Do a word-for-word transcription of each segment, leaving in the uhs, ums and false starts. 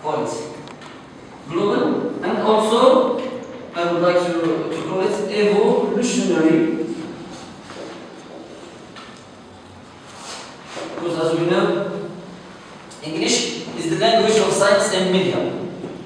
points. Global, and also I would like to, to call it evolutionary. Because as we know, English is the language of science and media,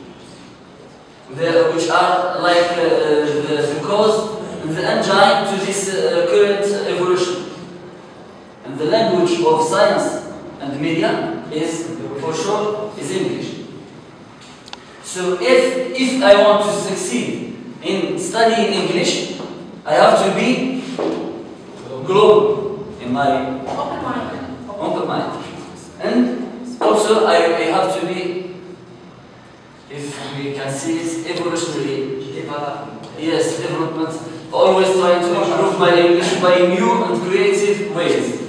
the, which are like uh, the, the cause and the engine to this uh, current evolution. And the language of science and media is, for sure, is English. So if, if I want to succeed in studying English, I have to be global in my Open-minded. open-minded. And also I, I have to be, if we can see it, evolutionary. Yes, development. Always trying to improve my English by new and creative ways.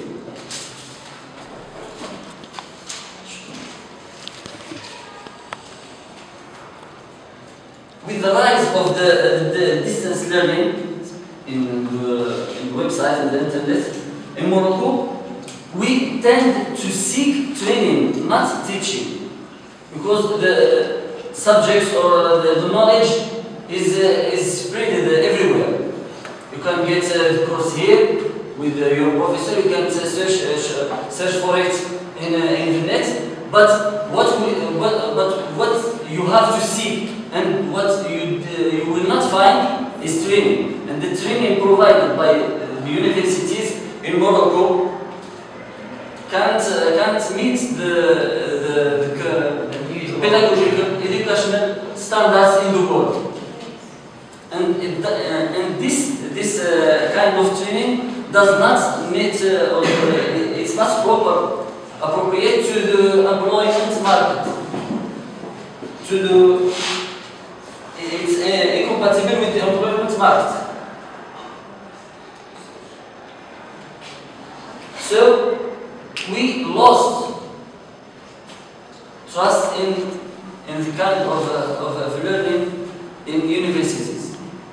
With the rise of the, the distance learning in the, in the website and the internet in Morocco, we tend to seek training, not teaching, because the subjects or the, the knowledge is, uh, is spread everywhere. You can get a course here with uh, your professor, you can uh, search, uh, search for it in, uh, in the net, but what, we, what, but what you have to seek and what you, uh, you will not find is training. And the training provided by uh, the universities in Morocco can't, uh, can't meet the, the, the, the pedagogical, educational standards in the world. And, it, uh, and this, this uh, kind of training does not meet, uh, or, uh, it's not proper, appropriate to the employment market, to the, it's uh, incompatible with the employment market. So we lost trust in, in the kind of, uh, of, of learning in universities.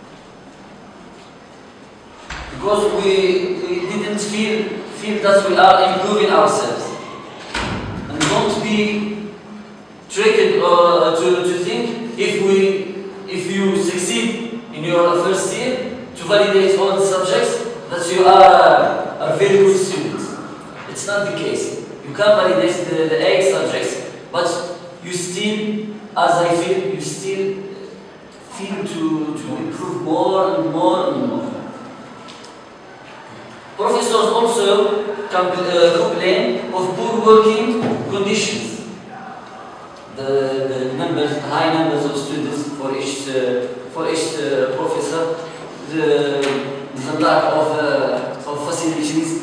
Because we, we didn't feel, feel that we are improving ourselves. And don't be tricked uh, to, to think if, we, if you succeed in your first year to validate all the subjects that you are a very good student. It's not the case. You can validate the, the eight subjects, but you still, as I feel, you still feel to, to improve more and more and more. Professors also can, uh, complain of poor working conditions. The, the numbers, high numbers of students for each, uh, for each uh, professor, the, the lack of, uh, of facilities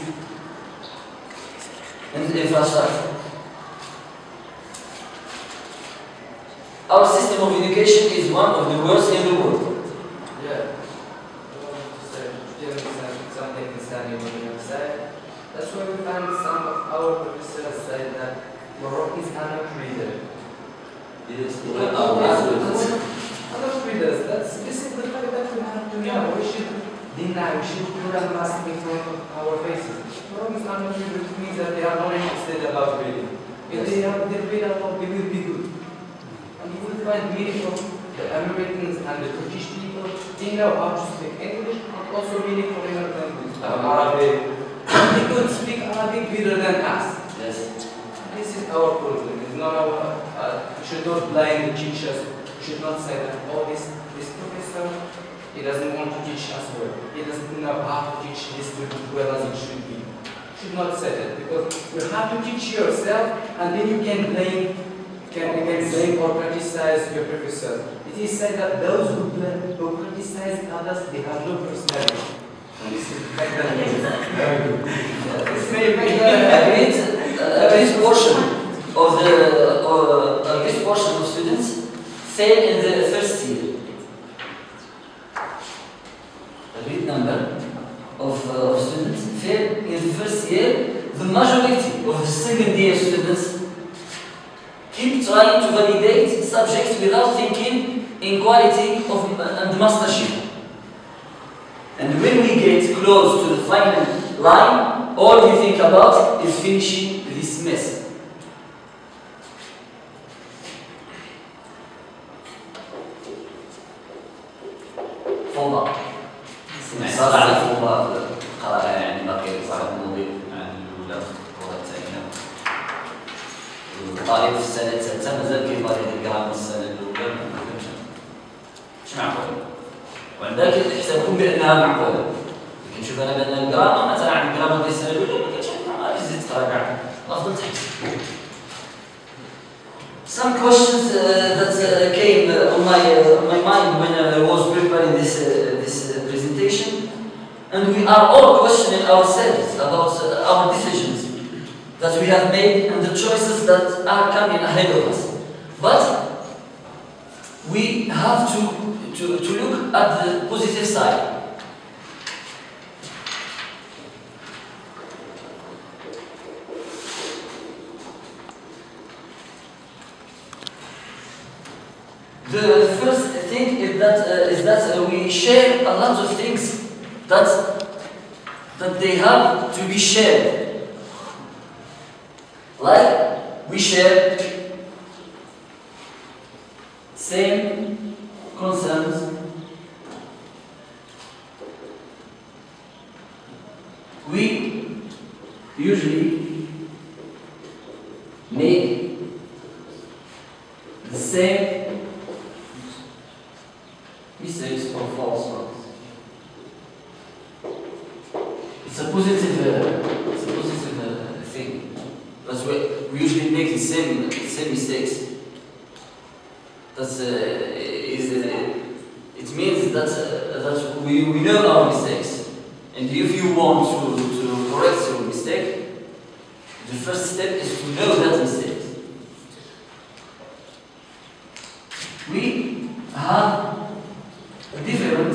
and infrastructure. Our system of education is one of the worst in the world. Yeah. Something standing on your side. That's why we find some of our professors say that Moroccans are not readers. Yes, We're not readers. That's this is the fact that we have to know. We should deny, we should put a mask in front of our faces. Moroccans are not readers, which means that they are not interested about reading. If they are they read about, they will be good. And you will find many of the Americans and the British people, they know how to speak English, but also many foreign language, uh, Arabic. They could speak Arabic better than us. Yes. This is our problem. It's not our. Uh, we should not blame the teachers. We should not say that, oh, this this professor, he doesn't want to teach us well. He doesn't know how to teach his students well as it should be. You should not say that, because you have to teach yourself, and then you can blame. Can, you can blame or criticize your professor. It is said that those who blame or criticize others, they have no personality. And this is better than very good. Yeah, this may be A great, a great portion of the uh, a great portion of students fail in the first year. A great number of, uh, of students fail in the first year. The majority of the second year students keep trying to validate subjects without thinking in quality of, and mastership. And when we get close to the final line, all we think about is finishing this mess. الطالب في السنة الثالثة مازال كيبغي الجرام السنة الأولى ما فهمش مش معقول وعندك حسابكم بأنها معقولة كنشوف أنا بأن الجرام مثلا عند الجرام ديال السنة الأولى ما كانش عندنا غير زيد تقرا كاع الأفضل تحسب. Some questions uh, that uh, came uh, on my uh, on my mind when uh, I was preparing this uh, this uh, presentation, and we are all questioning ourselves about uh, our decisions that we have made and the choices that are coming ahead of us. But we have to to, to look at the positive side. The first thing is that uh, is that uh, we share a lot of things that that they have to be shared. Like we share same concerns. We usually make the same mistakes or false ones. It's a positive, uh, it's a positive uh, thing. That's why we usually make the same, same mistakes. That's uh, is uh, it means that uh, that we, we know our mistakes, and if you want to to correct your mistake, the first step is to know that mistake. We have different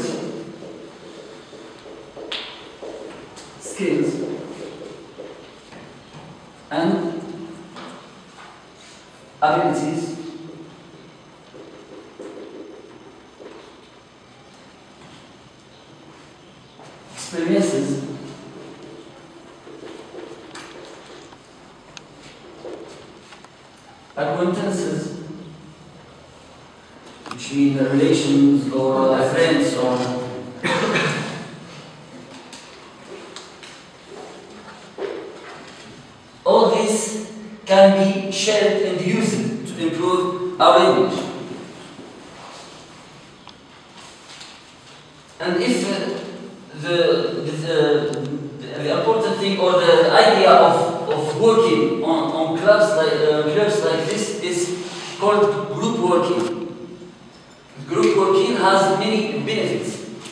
skills and abilities experiences acquaintances, which mean relations or uh, friends or all this can be shared and used to improve our English. And if uh, the, the, the, the important thing or the idea of, of working on, on clubs like uh, clubs like this is called group working. Group working has many benefits.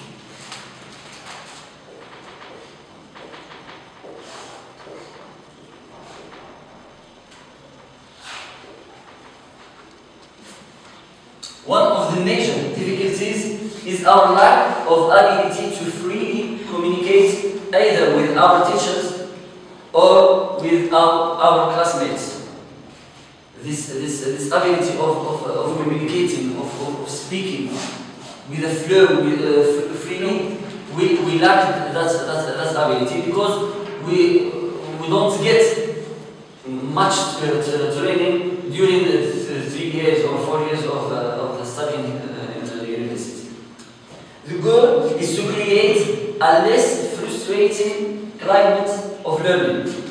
One of the major difficulties is our lack of ability to freely communicate either with our teachers or with our, our classmates. This, this, this ability of, of, of communicating, of, of, of speaking with a flow, with, uh, freely, we, we lack that, that, that ability because we, we don't get much uh, training during the three years or four years of, uh, of the studying uh, in the university. The goal is to create a less frustrating climate of learning.